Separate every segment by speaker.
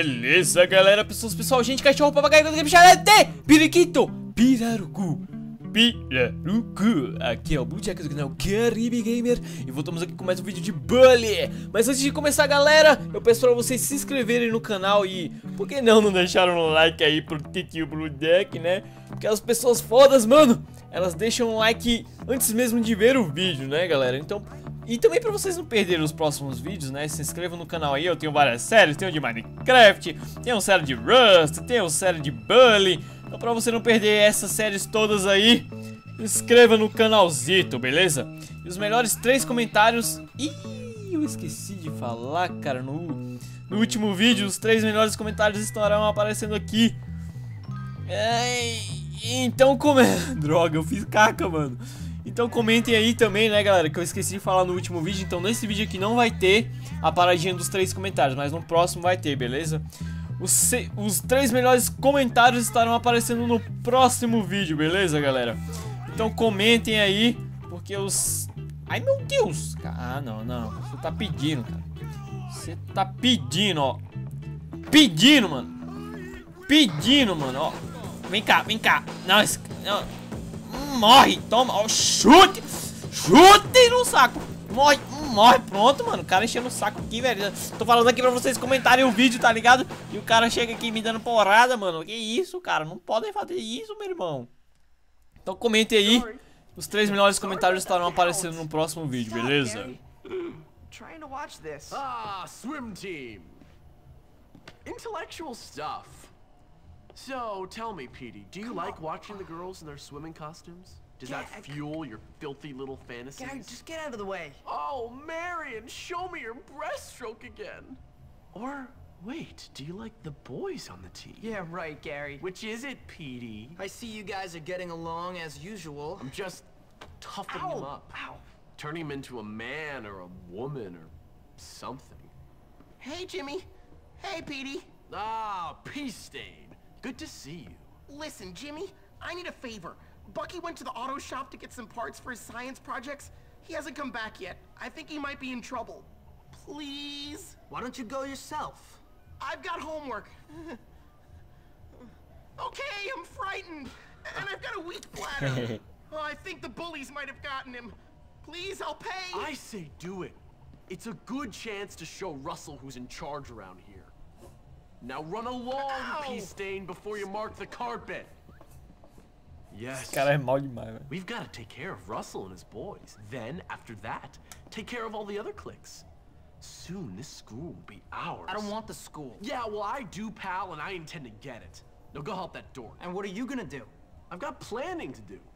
Speaker 1: Beleza, galera, pessoal, gente, cachorro, papagaio, bicharete, periquito, pirarucu, aqui é o Bluejack do canal Caribe Gamer e voltamos aqui com mais um vídeo de Bully. Mas antes de começar, galera, eu peço pra vocês se inscreverem no canal e, por que não deixaram um like aí pro titio Bluejack, né? Porque as pessoas fodas, mano, elas deixam um like antes mesmo de ver o vídeo, né, galera? Então... E também pra vocês não perderem os próximos vídeos, né, se inscrevam no canal aí, eu tenho várias séries, tenho de Minecraft, tenho série de Rust, tenho série de Bully. Então pra você não perder essas séries todas aí, inscreva no canalzito, beleza? E os melhores 3 comentários... Ih, eu esqueci de falar, cara, no último vídeo, os 3 melhores comentários estarão aparecendo aqui. Então como é... Droga, eu fiz caca, mano. Então comentem aí também, né, galera, que eu esqueci de falar no último vídeo. Então nesse vídeo aqui não vai ter a paradinha dos 3 comentários, mas no próximo vai ter, beleza? Os 3 melhores comentários estarão aparecendo no próximo vídeo, beleza, galera? Então comentem aí, porque os... Ai, meu Deus! Ah, não, você tá pedindo, cara. Você tá pedindo, ó. Pedindo, mano, ó. Vem cá. Não, morre, toma, ó, chute no saco, morre, pronto, mano, o cara enchendo o saco aqui, velho, tô falando aqui pra vocês comentarem o vídeo, tá ligado? E o cara chega aqui me dando porrada, mano, que isso, cara, não podem fazer isso, meu irmão. Então comentem aí, os 3 melhores comentários estarão aparecendo no próximo vídeo, beleza?
Speaker 2: Swim team. Intellectual stuff. So, tell me, Petey, do you like watching the girls in their swimming costumes? Does that fuel your filthy little fantasies?
Speaker 3: Gary, just get out of the way.
Speaker 2: Oh, Marion, show me your breaststroke again. Or, wait, do you like the boys on the team?
Speaker 3: Yeah, right, Gary.
Speaker 2: Which is it, Petey?
Speaker 3: I see you guys are getting along as usual.
Speaker 2: I'm just toughening him up.
Speaker 3: Ow.
Speaker 2: Turning him into a man or a woman or something.
Speaker 4: Hey, Jimmy. Hey, Petey.
Speaker 2: Ah, Peastain. Good to see you.
Speaker 4: Listen, Jimmy, I need a favor. Bucky went to the auto shop to get some parts for his science projects. He hasn't come back yet. I think he might be in trouble. Please?
Speaker 3: Why don't you go yourself?
Speaker 4: I've got homework. Okay, I'm frightened. And I've got a weak bladder. Oh, I think the bullies might have gotten him. Please, I'll pay.
Speaker 2: I say do it. It's a good chance to show Russell who's in charge around here. Now run along, Peastain, before you mark the carpet. Yes.
Speaker 1: Cara é mal demais, velho.
Speaker 2: We've got to take care of Russell and his boys. Then, after that, take care of all the other cliques. Soon, this school will be ours.
Speaker 3: I don't want the school.
Speaker 2: Yeah, well, I do, pal, and I intend to get it. Now go help that door.
Speaker 3: And what are you gonna do?
Speaker 2: I've got planning to do.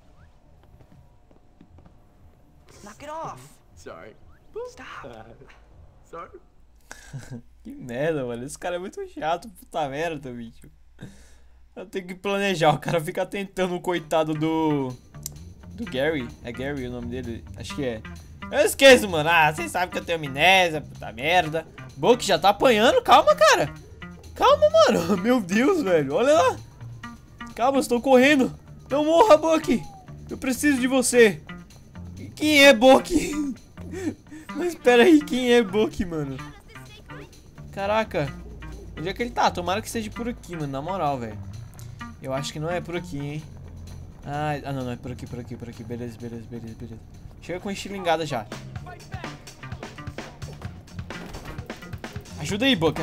Speaker 3: Knock it off.
Speaker 2: Sorry.
Speaker 3: Stop.
Speaker 2: Sorry.
Speaker 1: Que merda, mano. Esse cara é muito chato, puta merda, bicho. Eu tenho que planejar. O cara fica tentando o coitado do Gary. É Gary o nome dele? Acho que é. Eu esqueço, mano. Ah, vocês sabem que eu tenho amnésia, puta merda. Bucky já tá apanhando. Calma, cara. Calma, mano. Meu Deus, velho. Olha lá. Calma, eu estou correndo. Não morra, Bucky. Eu preciso de você. Quem é Bucky? Mas espera aí, quem é Bucky, mano? Caraca, onde é que ele tá? Tomara que seja por aqui, mano, na moral, velho. Eu acho que não é por aqui, hein. Ah, não, é por aqui. Beleza. Chega com estilingada já. Ajuda aí, Bucky.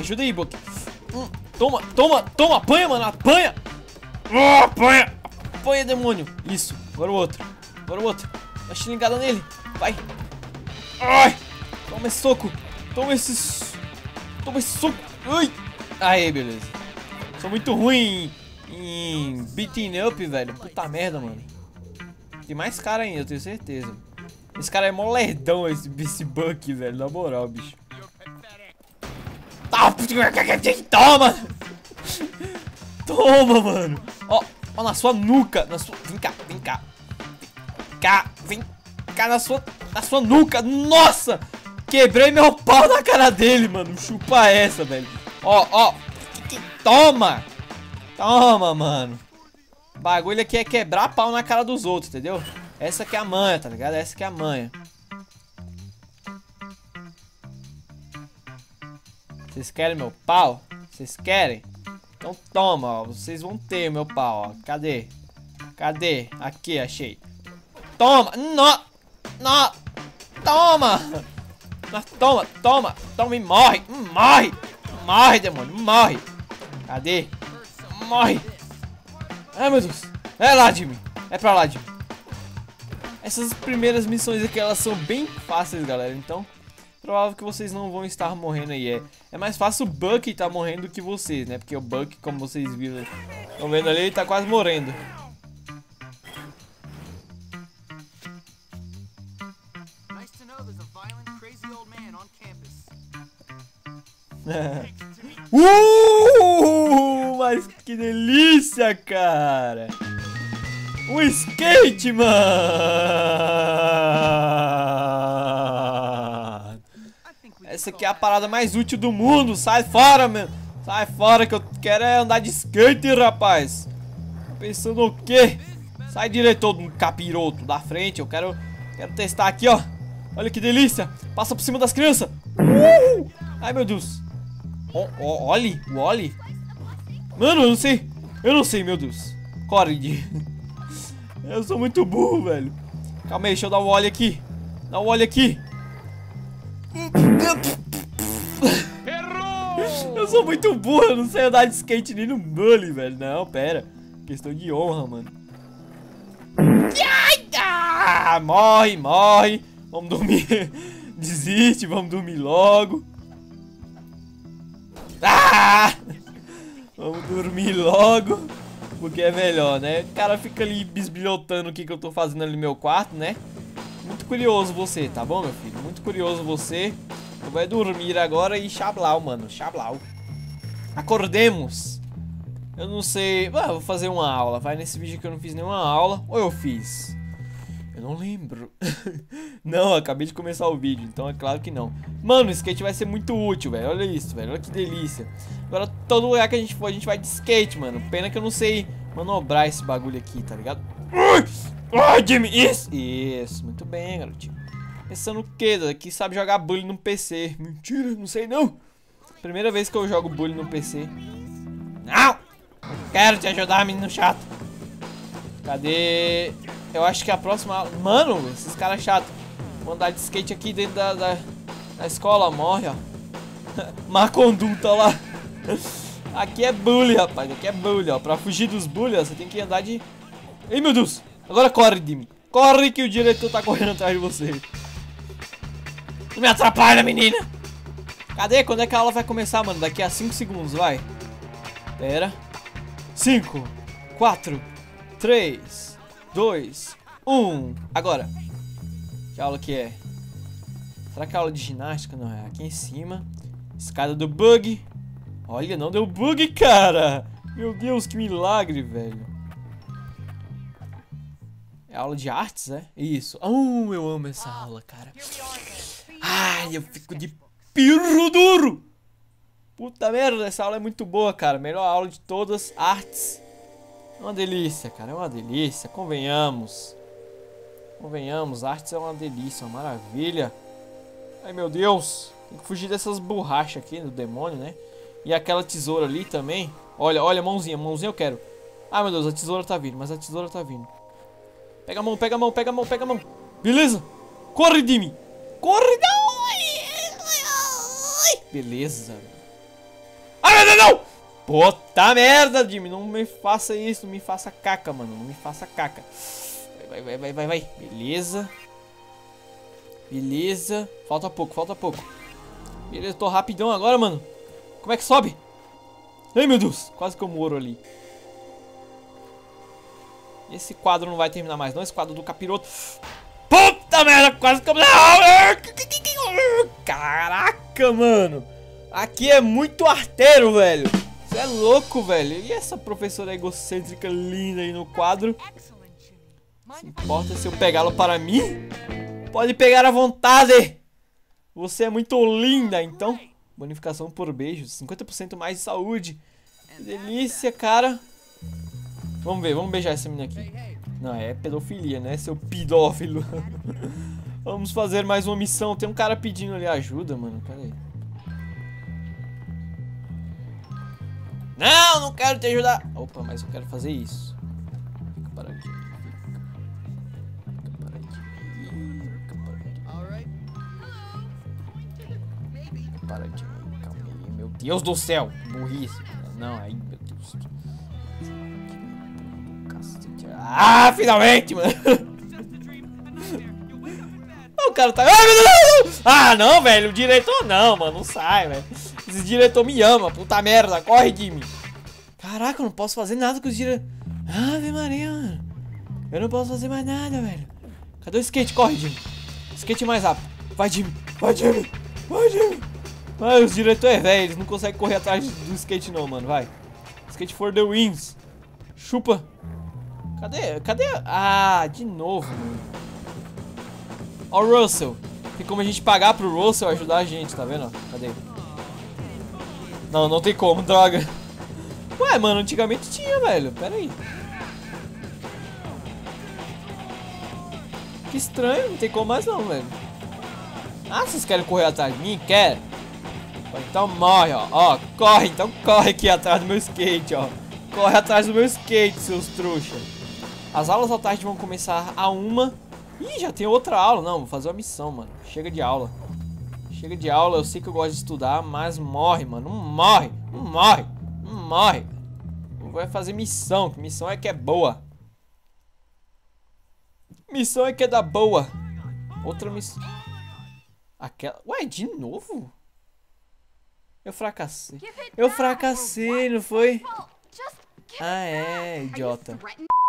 Speaker 1: Toma, apanha, mano, apanha. Apanha, demônio. Isso, agora o outro. Dá estilingada nele, vai. Ai, toma esse soco. Toma esse soco. Ai. Aê, beleza. Sou muito ruim em beating up, velho. Puta merda, mano. Tem mais cara ainda, eu tenho certeza. Esse cara é mó lerdão, esse Bucky, velho. Na moral, bicho. Toma! Toma, mano. Ó, na sua nuca. Vem cá na sua nuca. Nossa! Quebrei meu pau na cara dele, mano. Chupa essa, velho. Ó. Toma! Toma, mano. O bagulho aqui é quebrar pau na cara dos outros, entendeu? Essa que é a manha, tá ligado? Essa que é a manha. Vocês querem meu pau? Vocês querem? Então toma, ó. Vocês vão ter o meu pau, ó. Cadê? Cadê? Aqui, achei. Toma! Não! Não! Toma! Toma, toma! Toma e morre! Morre! Morre, demônio! Morre! Cadê? Morre! Ai, meu Deus! É lá, Jimmy! É pra lá, Jimmy! Essas primeiras missões aqui, elas são bem fáceis, galera. Então, provável que vocês não vão estar morrendo aí. É mais fácil o Bucky tá morrendo do que vocês, né? Porque o Bucky, como vocês viram, estão vendo ali, ele tá quase morrendo. Mas que delícia, cara! Um skate, mano! Essa aqui é a parada mais útil do mundo. Sai fora, mano! Sai fora que eu quero é andar de skate, rapaz! Tá pensando o quê? Sai direito, todo capiroto da frente. Eu quero testar aqui, ó. Olha que delícia! Passa por cima das crianças! Ai, meu Deus! Olhe, o Ollie. Mano, eu não sei, meu Deus. Corre. Eu sou muito burro, velho. Calma aí, deixa eu dar o Ollie aqui. Dá o Ollie aqui. Errou! Eu sou muito burro, eu não sei andar de skate nem no bully, velho. Não, pera. Questão de honra, mano. Morre. Vamos dormir. Desiste, vamos dormir logo. Vamos dormir logo, porque é melhor, né? O cara fica ali bisbilhotando o que eu tô fazendo ali no meu quarto, né? Muito curioso você, tá bom, meu filho? Muito curioso você. Eu vou dormir agora e chablau, mano. Chablau. Acordemos. Eu não sei. Eu vou fazer uma aula. Vai nesse vídeo que eu não fiz nenhuma aula. Ou eu fiz? Eu não lembro. Não, acabei de começar o vídeo, então é claro que não. Mano, o skate vai ser muito útil, velho. Olha isso, velho. Olha que delícia. Agora, todo lugar que a gente for, a gente vai de skate, mano. Pena que eu não sei manobrar esse bagulho aqui, tá ligado? Ai, Jimmy! Isso. Muito bem, garotinho. Pensando o quê? Daqui sabe jogar bully no PC. Mentira, não sei não. Primeira vez que eu jogo bully no PC. Não! Não quero te ajudar, menino chato. Cadê? Eu acho que a próxima... Mano, esses caras chatos. Vou andar de skate aqui dentro da escola. Morre, ó. Má conduta lá. Aqui é bully, rapaz. Aqui é bully, ó. Pra fugir dos bullies, ó, você tem que andar de... Ei, meu Deus. Agora corre, Jimmy. Corre que o diretor tá correndo atrás de você. Não me atrapalha, menina. Cadê? Quando é que a aula vai começar, mano? Daqui a 5 segundos, vai. Pera. 5, 4, 3... 2, 1. Agora. Que aula que é? Será que é aula de ginástica? Não, é aqui em cima. Escada do bug. Olha, não deu bug, cara. Meu Deus, que milagre, velho. É aula de artes, é? Isso. Eu amo essa aula, cara. Ai, eu fico de pirro duro. Puta merda, essa aula é muito boa, cara. Melhor aula de todas, artes. É uma delícia, cara, é uma delícia, convenhamos. Convenhamos, artes é uma delícia, uma maravilha. Ai, meu Deus. Tem que fugir dessas borrachas aqui do demônio, né? E aquela tesoura ali também. Olha, olha, mãozinha eu quero. Ah, meu Deus, a tesoura tá vindo, mas a tesoura tá vindo. Pega a mão, pega a mão, pega a mão, pega a mão. Beleza. Corre, Jimmy. Corre, não. Beleza. Ai, não. Puta merda, Jimmy, não me faça isso, não me faça caca, mano, não me faça caca. Vai. Beleza. Beleza. Falta pouco. Beleza, tô rapidão agora, mano. Como é que sobe? Ai, meu Deus, quase que eu moro ali. Esse quadro não vai terminar mais não, esse quadro do capiroto. Puta merda, quase que eu... Caraca, mano. Aqui é muito arteiro, velho. Você é louco, velho. E essa professora egocêntrica linda aí no quadro? Se importa se eu pegá-la para mim? Pode pegar à vontade. Você é muito linda, então. Bonificação por beijos. 50% mais de saúde. Que delícia, cara. Vamos ver, vamos beijar essa menina aqui. Não, é pedofilia, né, seu pedófilo. Vamos fazer mais uma missão. Tem um cara pedindo ali ajuda, mano. Pera aí. Não, não quero te ajudar. Opa, mas eu quero fazer isso. Fica paradinho. Fica paradinho. Fica paradinho. Calma aí. Meu Deus do céu. Burrice. Não, aí, meu Deus. Cacete. Ah, finalmente, mano. O cara tá... Ah, meu Deus! Ah, não, velho. O diretor não, mano. Não sai, velho. Esse diretor me ama. Puta merda. Corre, Jimmy. Caraca, eu não posso fazer nada com os diretores. Ave Maria, mano. Eu não posso fazer mais nada, velho. Cadê o skate? Corre, Jimmy. Skate mais rápido. Vai, Jimmy. Vai, Jimmy. Vai, Jimmy. Vai, os diretores é velho. Eles não conseguem correr atrás do skate, não, mano. Vai. Skate for the wins. Chupa. Cadê? Cadê? Ah, de novo, mano. Ó o Russell. Tem como a gente pagar pro Russell ajudar a gente, tá vendo? Cadê? Não, não tem como, droga. Ué, mano, antigamente tinha, velho. Pera aí. Que estranho, não tem como mais não, velho. Ah, vocês querem correr atrás de mim? Quer? Então morre, ó. Ó, corre, então corre aqui atrás do meu skate, ó. Corre atrás do meu skate, seus trouxas. As aulas à tarde vão começar a 1. Ih, já tem outra aula. Não, vou fazer uma missão, mano. Chega de aula. Chega de aula. Eu sei que eu gosto de estudar, mas morre, mano. Não morre. Não morre. Não morre. Vai fazer missão. Que missão é que é boa. Missão é que é da boa. Outra missão. Aquela... Ué, de novo? Eu fracassei. Eu fracassei, não foi? Ah, é, idiota.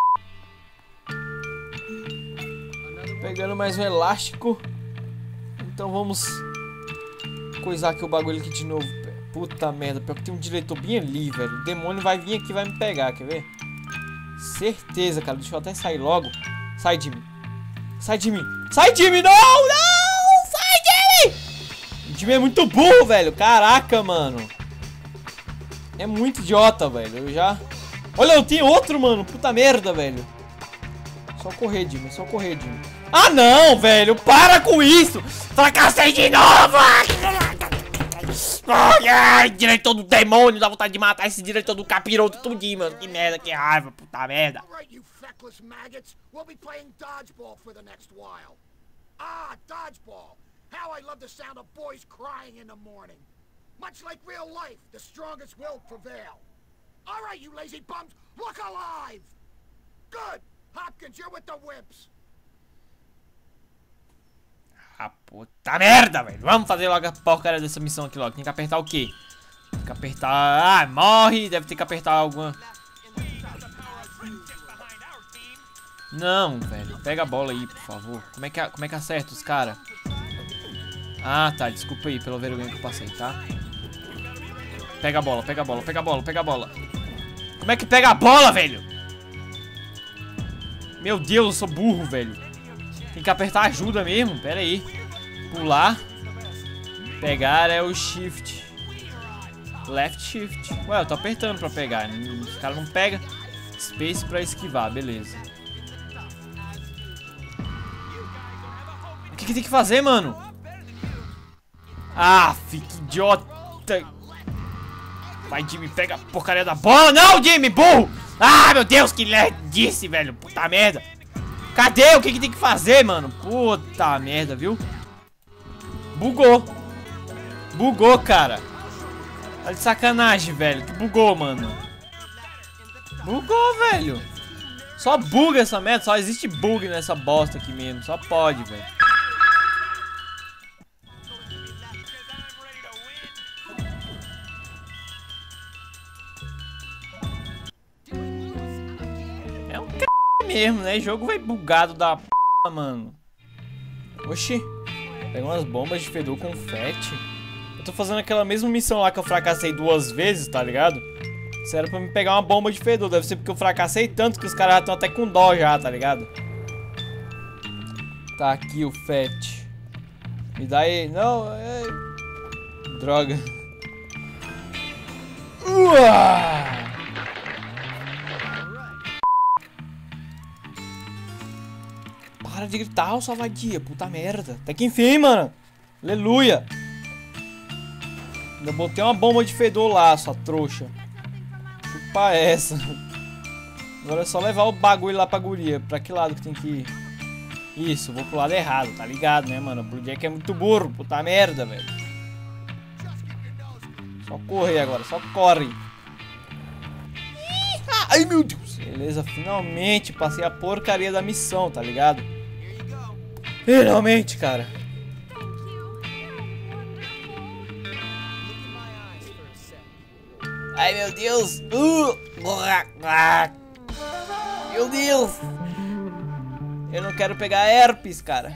Speaker 1: Pegando mais um elástico. Então vamos coisar aqui o bagulho aqui de novo. Puta merda, pior que tem um diretor bem ali, velho. O demônio vai vir aqui e vai me pegar, quer ver? Certeza, cara. Deixa eu até sair logo. Sai de mim. Sai de mim. Sai de mim, não! Não! Sai de mim! O Jimmy é muito burro, velho. Caraca, mano. É muito idiota, velho. Eu já... Olha, eu tenho outro, mano. Puta merda, velho. Só correr, Jimmy. Só correr, Jimmy. Ah, não, velho. Para com isso. Fracassei de novo. Ai, diretor do demônio. Dá vontade de matar esse diretor do capiroto tudinho, mano. Que merda, que raiva. Puta merda.
Speaker 5: We'll be playing dodgeball for the next while. Ah, dodgeball. How I love the sound of boys crying in the morning. Much like real life, the strongest will prevail. All right, you lazy bums, look alive. Good. Hopkins, you're with the Wimps.
Speaker 1: Ah, puta merda, velho. Vamos fazer logo a porcaria dessa missão aqui logo. Tem que apertar o quê? Tem que apertar... Ah, morre. Deve ter que apertar alguma... Não, velho. Pega a bola aí, por favor. Como é que acerta os caras? Ah, tá. Desculpa aí pela vergonha que eu passei, tá? Pega a bola, pega a bola, pega a bola, pega a bola. Como é que pega a bola, velho? Meu Deus, eu sou burro, velho. Tem que apertar ajuda mesmo. Pera aí. Pular. Pegar é o shift. Left shift. Ué, eu tô apertando pra pegar. Os caras não pegam. Space pra esquivar, beleza. O que tem que fazer, mano? Ah, fique idiota. Vai, Jimmy, pega a porcaria da bola. Não, Jimmy, burro. Ah, meu Deus, que lerdice, velho. Puta merda. Cadê? O que tem que fazer, mano? Puta merda, viu? Bugou. Bugou, cara. Olha de sacanagem, velho. Que bugou, mano. Bugou, velho. Só buga essa merda. Só existe bug nessa bosta aqui mesmo. Só pode, velho. É um c... mesmo, né? O jogo vai bugado da p, mano. Oxi. Pega umas bombas de fedor confete. Eu tô fazendo aquela mesma missão lá que eu fracassei 2 vezes, tá ligado? Isso era pra me pegar uma bomba de fedor. Deve ser porque eu fracassei tanto que os caras já estão até com dó já, tá ligado? Tá aqui o Fett. Me dá aí. Não, é... Droga. Para de gritar, ô salvadia. Puta merda. Até que enfim, mano. Aleluia. Ainda botei uma bomba de fedor lá, sua trouxa. pá é essa? Agora é só levar o bagulho lá pra guria. Pra que lado que tem que ir? Isso, vou pro lado errado, tá ligado, né, mano? O Blue Jack é muito burro, puta merda, velho. Só correr agora, só corre. Ai, meu Deus. Beleza, finalmente passei a porcaria da missão, tá ligado? Finalmente, cara. Ai, meu Deus. Meu Deus. Eu não quero pegar herpes, cara.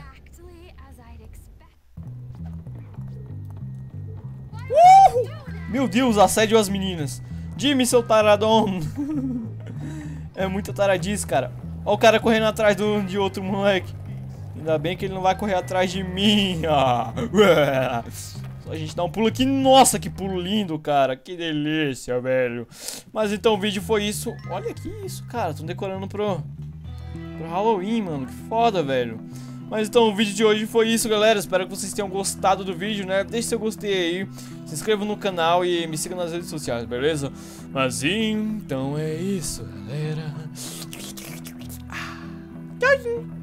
Speaker 1: Meu Deus, assédio às meninas. Jimmy, seu taradão. É muita taradice, cara. Olha o cara correndo atrás de outro moleque. Ainda bem que ele não vai correr atrás de mim. Só a gente dá um pulo aqui. Nossa, que pulo lindo, cara. Que delícia, velho. Mas então o vídeo foi isso. Olha aqui isso, cara. Estão decorando pro Halloween, mano. Que foda, velho. Mas então o vídeo de hoje foi isso, galera. Espero que vocês tenham gostado do vídeo, né? Deixe seu gostei aí. Se inscreva no canal e me siga nas redes sociais, beleza? Mas então é isso, galera. Tchauzinho.